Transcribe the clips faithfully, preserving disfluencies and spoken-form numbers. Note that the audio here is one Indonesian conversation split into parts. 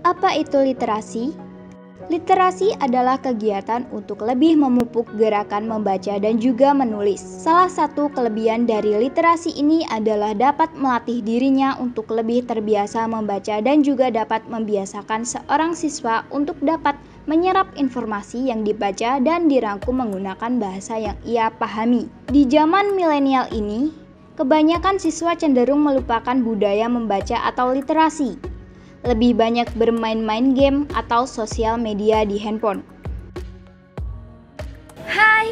Apa itu literasi? Literasi adalah kegiatan untuk lebih memupuk gerakan membaca dan juga menulis. Salah satu kelebihan dari literasi ini adalah dapat melatih dirinya untuk lebih terbiasa membaca dan juga dapat membiasakan seorang siswa untuk dapat menyerap informasi yang dibaca dan dirangkum menggunakan bahasa yang ia pahami. Di zaman milenial ini, kebanyakan siswa cenderung melupakan budaya membaca atau literasi. Lebih banyak bermain-main game atau sosial media di handphone. Hai!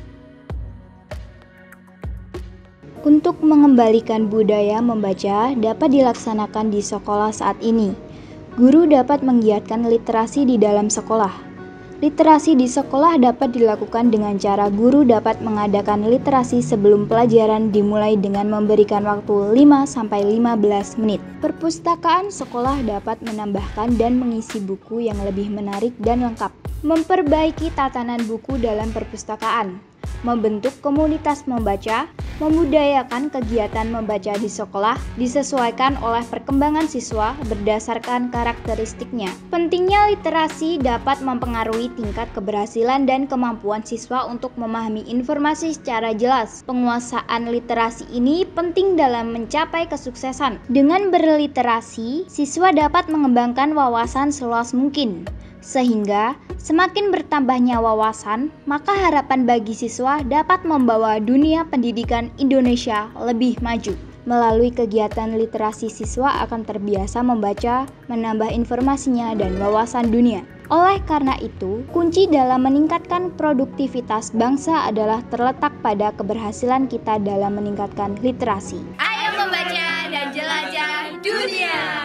Untuk mengembalikan budaya membaca dapat dilaksanakan di sekolah saat ini. Guru dapat menggiatkan literasi di dalam sekolah. Literasi di sekolah dapat dilakukan dengan cara guru dapat mengadakan literasi sebelum pelajaran dimulai dengan memberikan waktu lima sampai lima belas menit. Perpustakaan sekolah dapat menambahkan dan mengisi buku yang lebih menarik dan lengkap. Memperbaiki tatanan buku dalam perpustakaan. Membentuk komunitas membaca, membudayakan kegiatan membaca di sekolah disesuaikan oleh perkembangan siswa berdasarkan karakteristiknya. Pentingnya literasi dapat mempengaruhi tingkat keberhasilan dan kemampuan siswa untuk memahami informasi secara jelas. Penguasaan literasi ini penting dalam mencapai kesuksesan. Dengan berliterasi, siswa dapat mengembangkan wawasan seluas mungkin. Sehingga semakin bertambahnya wawasan, maka harapan bagi siswa dapat membawa dunia pendidikan Indonesia lebih maju. Melalui kegiatan literasi, siswa akan terbiasa membaca, menambah informasinya dan wawasan dunia. Oleh karena itu, kunci dalam meningkatkan produktivitas bangsa adalah terletak pada keberhasilan kita dalam meningkatkan literasi. Ayo membaca dan jelajah dunia!